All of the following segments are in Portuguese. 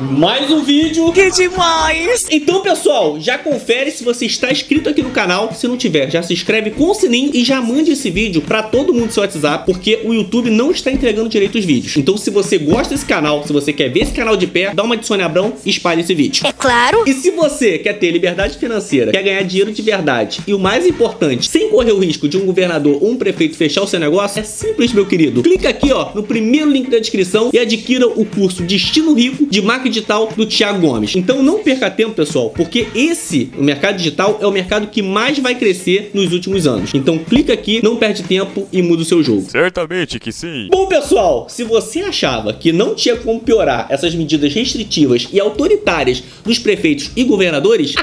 Mais um vídeo. Que demais! Então, pessoal, já confere se você está inscrito aqui no canal. Se não tiver, já se inscreve com o sininho e já mande esse vídeo pra todo mundo do seu WhatsApp, porque o YouTube não está entregando direito os vídeos. Então, se você gosta desse canal, se você quer ver esse canal de pé, dá uma de Sônia Abrão e espalhe esse vídeo. É claro! E se você quer ter liberdade financeira, quer ganhar dinheiro de verdade e o mais importante, sem correr o risco de um governador ou um prefeito fechar o seu negócio, é simples, meu querido. Clica aqui, ó, no primeiro link da descrição e adquira o curso Destino Rico de Marketing Digital do Thiago Gomes. Então não perca tempo, pessoal, porque o mercado digital é o mercado que mais vai crescer nos últimos anos. Então clica aqui, não perde tempo e muda o seu jogo. Certamente que sim. Bom, pessoal, se você achava que não tinha como piorar essas medidas restritivas e autoritárias dos prefeitos e governadores...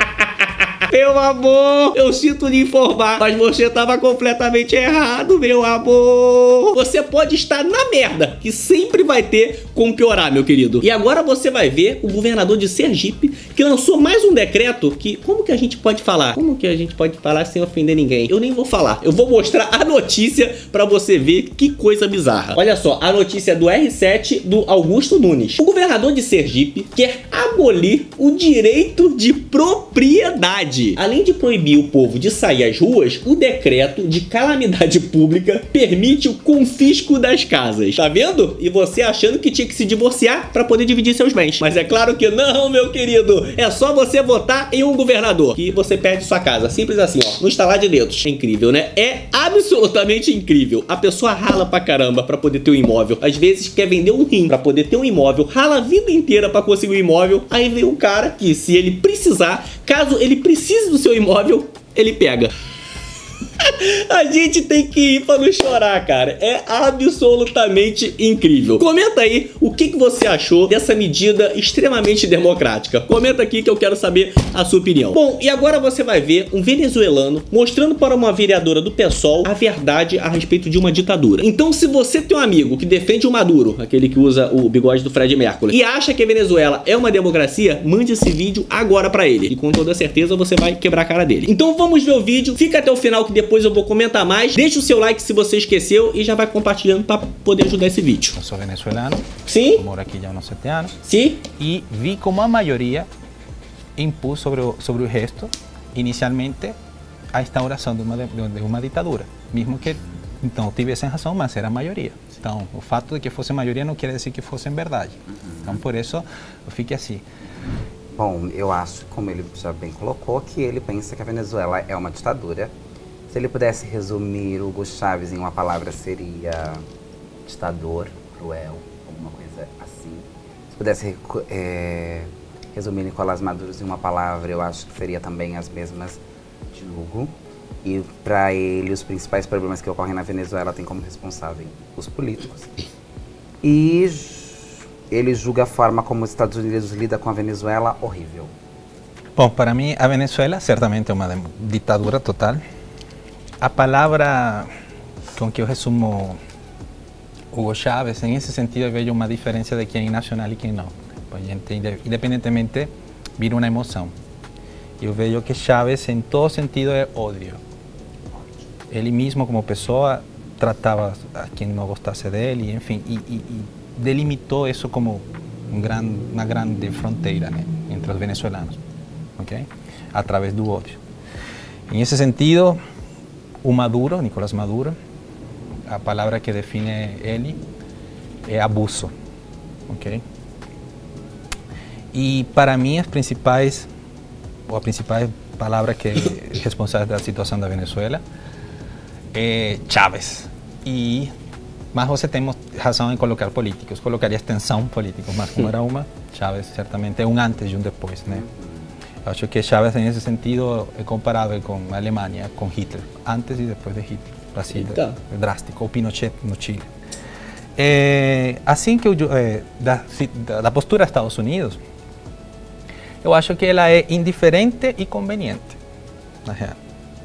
Meu amor, eu sinto lhe informar, mas você estava completamente errado, meu amor. Você pode estar na merda, que sempre vai ter como piorar, meu querido. E agora você vai ver o governador de Sergipe, que lançou mais um decreto que... Como que a gente pode falar? Como que a gente pode falar sem ofender ninguém? Eu nem vou falar. Eu vou mostrar a notícia pra você ver que coisa bizarra. Olha só, a notícia é do R7 do Augusto Nunes. O governador de Sergipe quer abolir o direito de propriedade. Além de proibir o povo de sair às ruas, o decreto de calamidade pública permite o confisco das casas. Tá vendo? E você achando que tinha que se divorciar para poder dividir seus bens. Mas é claro que não, meu querido. É só você votar em um governador que você perde sua casa. Simples assim, ó. No estalar de dedos. É incrível, né? É absolutamente incrível. A pessoa rala pra caramba pra poder ter um imóvel. Às vezes quer vender um rim pra poder ter um imóvel. Rala a vida inteira pra conseguir um imóvel. Aí vem um cara que, se ele precisar, caso ele precise do seu imóvel, ele pega. A gente tem que ir pra não chorar, cara. É absolutamente incrível. Comenta aí o que você achou dessa medida extremamente democrática. Comenta aqui que eu quero saber a sua opinião. Bom, e agora você vai ver um venezuelano mostrando para uma vereadora do PSOL a verdade a respeito de uma ditadura. Então, se você tem um amigo que defende o Maduro, aquele que usa o bigode do Fred Mercury, e acha que a Venezuela é uma democracia, mande esse vídeo agora pra ele. E com toda certeza você vai quebrar a cara dele. Então vamos ver o vídeo. Fica até o final que depois eu vou comentar mais. Deixa o seu like se você esqueceu e já vai compartilhando para poder ajudar esse vídeo. Eu sou venezuelano. Sim. Moro aqui já há uns 7 anos. Sim. E vi como a maioria impôs sobre o resto, inicialmente, a instauração de uma ditadura. Mesmo que então tivessem razão, mas era a maioria. Então, o fato de que fosse maioria não quer dizer que fosse verdade. Então, por isso, eu fiquei assim. Bom, eu acho, como ele já bem colocou, que ele pensa que a Venezuela é uma ditadura. Se ele pudesse resumir Hugo Chávez em uma palavra, seria ditador, cruel, alguma coisa assim. Se pudesse resumir Nicolás Maduro em uma palavra, eu acho que seria também as mesmas de Hugo. E para ele, os principais problemas que ocorrem na Venezuela têm como responsável os políticos. E ele julga a forma como os Estados Unidos lidam com a Venezuela horrível. Bom, para mim, a Venezuela certamente é uma ditadura total. A palavra com que eu resumo Hugo Chávez, em esse sentido, eu vejo uma diferença de quem é nacional e quem não. A gente, independentemente, vira uma emoção. Eu vejo que Chávez, em todo sentido, é ódio. Ele mesmo, como pessoa, tratava a quem não gostasse dele, enfim, e delimitou isso como uma grande fronteira, né, entre os venezuelanos, ok? Através do ódio. Em esse sentido, o Maduro, Nicolás Maduro, a palavra que define ele é abuso, ok? E para mim a principal palavra que é responsável da situação da Venezuela é Chávez. Mas você tem razão em colocar políticos, colocaria extensão políticos, mas como era uma, Chávez certamente é um antes e um depois, né? Eu acho que Chávez, nesse sentido, é comparável com a Alemanha, com Hitler, antes e depois de Hitler. Brasil, é drástico, ou Pinochet no Chile. Assim que da postura dos Estados Unidos, eu acho que ela é indiferente e conveniente, na real.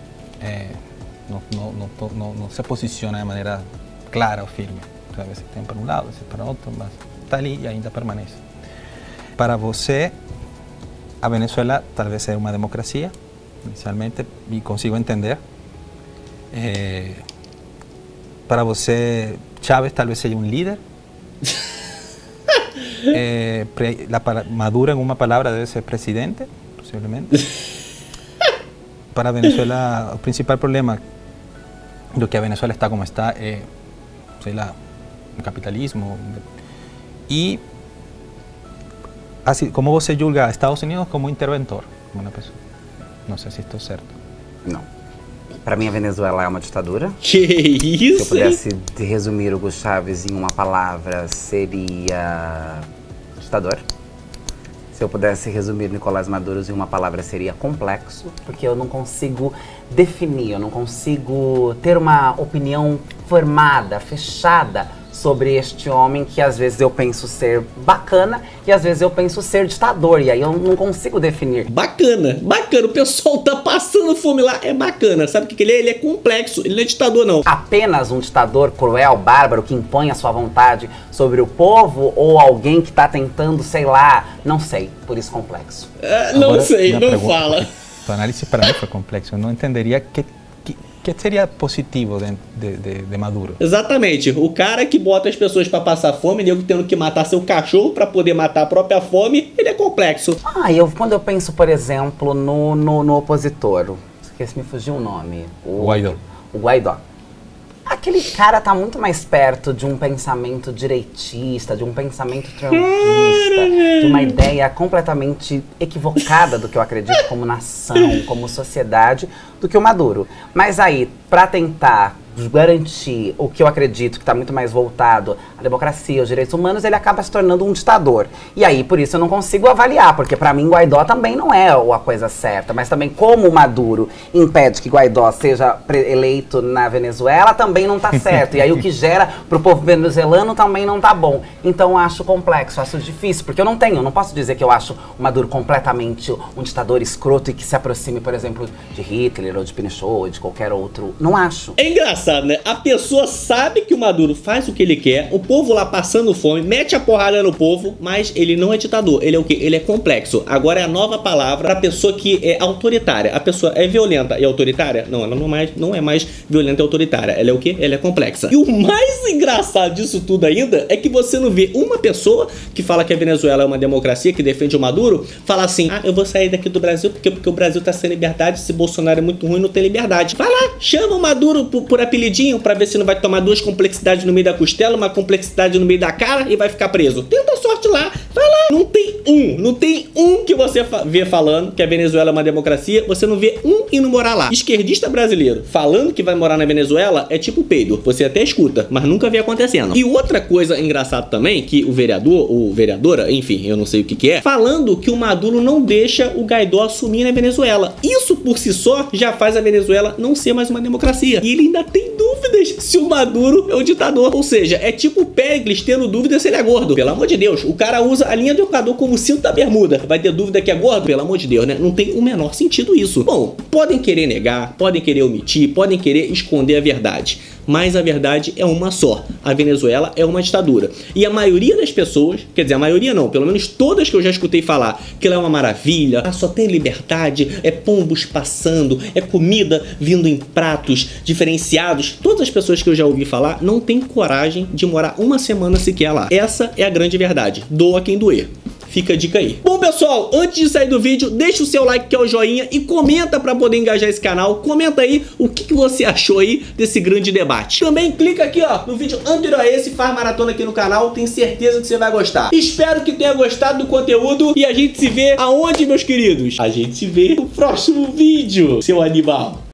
Não se posiciona de maneira clara ou firme. Às vezes tem para um lado, às vezes para outro, mas está ali e ainda permanece. Para você, a Venezuela talvez é uma democracia, inicialmente, e consigo entender. Para você, Chávez talvez seja um líder. Maduro en una palabra debe ser presidente, posiblemente. Para Venezuela, el principal problema de que a Venezuela está como está es el capitalismo. Y así, ¿cómo vos se julga a Estados Unidos como interventor? Como una persona? Não sei se estou certo. Não. Para mim, a Venezuela é uma ditadura. Que isso? Se eu pudesse resumir Hugo Chávez em uma palavra, seria ditador. Se eu pudesse resumir Nicolás Maduro em uma palavra, seria complexo, porque eu não consigo definir, eu não consigo ter uma opinião formada, fechada sobre este homem que às vezes eu penso ser bacana e às vezes eu penso ser ditador, e aí eu não consigo definir. Bacana, bacana, o pessoal tá passando fome lá, é bacana, sabe o que ele é? Ele é complexo, ele não é ditador não. Apenas um ditador cruel, bárbaro, que impõe a sua vontade sobre o povo, ou alguém que tá tentando, sei lá, não sei, por isso complexo. Não agora, sei, não fala. Tu análise para mim foi complexo, eu não entenderia que seria positivo de Maduro. Exatamente, o cara que bota as pessoas para passar fome, nego tendo que matar seu cachorro para poder matar a própria fome, ele é complexo. Quando eu penso, por exemplo, no opositor, esqueci, me fugiu o nome. O Guaidó. Aquele cara tá muito mais perto de um pensamento direitista, de um pensamento trumpista, de uma ideia completamente equivocada do que eu acredito como nação, como sociedade, do que o Maduro. Mas aí, para tentar garantir o que eu acredito que está muito mais voltado à democracia, aos direitos humanos, ele acaba se tornando um ditador. E aí, por isso, eu não consigo avaliar, porque para mim Guaidó também não é a coisa certa, mas também como o Maduro impede que Guaidó seja eleito na Venezuela, também não está certo. E aí o que gera para o povo venezuelano também não está bom. Então eu acho complexo, acho difícil, porque eu não posso dizer que eu acho o Maduro completamente um ditador escroto e que se aproxime, por exemplo, de Hitler ou de Pinochet ou de qualquer outro. Não acho. É engraçado, né? A pessoa sabe que o Maduro faz o que ele quer, o povo lá passando fome, mete a porrada no povo, mas ele não é ditador. Ele é o quê? Ele é complexo. Agora é a nova palavra para a pessoa que é autoritária. A pessoa é violenta e autoritária? Não, ela não é mais violenta e autoritária. Ela é o quê? Ela é complexa. E o mais engraçado disso tudo ainda é que você não vê uma pessoa que fala que a Venezuela é uma democracia, que defende o Maduro, fala assim, eu vou sair daqui do Brasil porque o Brasil tá sem liberdade, se Bolsonaro é muito ruim, não tem liberdade. Vai lá, chama o Maduro por apelidinho pra ver se não vai tomar duas complexidades no meio da costela, uma complexidade no meio da cara e vai ficar preso. Tenta a sorte lá, vai lá. Não tem um que você vê falando que a Venezuela é uma democracia, você não vê um indo morar lá. Esquerdista brasileiro falando que vai morar na Venezuela é tipo peido, você até escuta, mas nunca vê acontecendo. E outra coisa engraçada também, que o vereador, ou vereadora, enfim, eu não sei o que é, falando que o Maduro não deixa o Guaidó assumir na Venezuela. Isso por si só já faz a Venezuela não ser mais uma democracia. E ele ainda tem dúvidas se o Maduro é o ditador. Ou seja, é tipo o Péricles tendo dúvida se ele é gordo. Pelo amor de Deus, o cara usa a linha do educador como cinto da bermuda. Vai ter dúvida que é gordo? Pelo amor de Deus, né? Não tem o menor sentido isso. Bom, podem querer negar, podem querer omitir, podem querer esconder a verdade. Mas a verdade é uma só. A Venezuela é uma ditadura. E a maioria das pessoas, quer dizer, a maioria não, pelo menos todas que eu já escutei falar que ela é uma maravilha, só tem liberdade, é pombos passando, é comida vindo em pratos diferenciados. Todas as pessoas que eu já ouvi falar não têm coragem de morar uma semana sequer lá. Essa é a grande verdade. Doa quem doer. Fica a dica aí. Bom, pessoal, antes de sair do vídeo, deixa o seu like, que é o joinha, e comenta pra poder engajar esse canal. Comenta aí o que você achou aí desse grande debate. Também clica aqui, ó, no vídeo anterior a esse, faz maratona aqui no canal, tenho certeza que você vai gostar. Espero que tenha gostado do conteúdo e a gente se vê aonde, meus queridos? A gente se vê no próximo vídeo, seu animal.